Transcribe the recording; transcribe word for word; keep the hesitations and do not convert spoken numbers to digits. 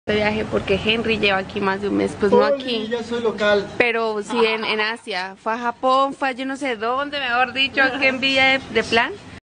de viaje porque Henry lleva aquí más de un mes, pues no aquí. Ya soy local. Pero sí en, en Asia. Fue a Japón, fue a yo no sé dónde, mejor dicho, qué envidia de, de plan.